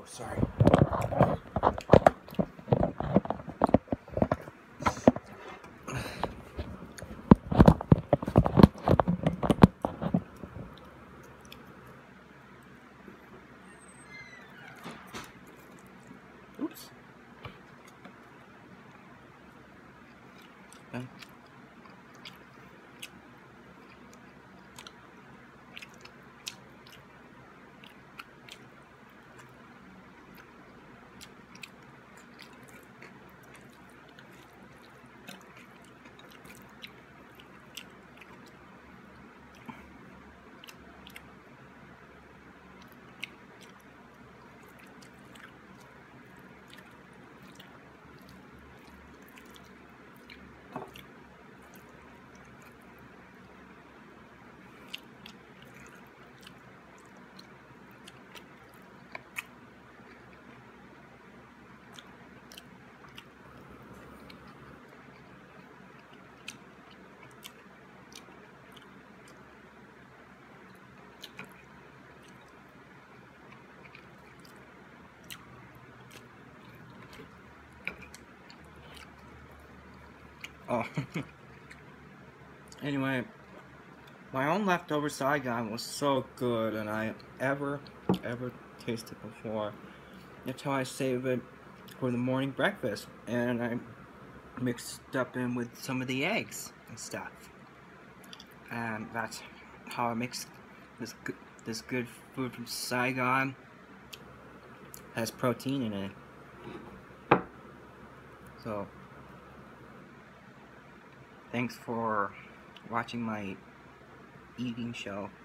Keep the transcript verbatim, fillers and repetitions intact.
Oh, sorry. Oops. Okay. Oh. Anyway, my own leftover Saigon was so good, and I ever, ever tasted before. That's how I save it for the morning breakfast, and I mixed up in with some of the eggs and stuff. And that's how I mix this good, this good food from Saigon. Has protein in it. So, thanks for watching my eating show.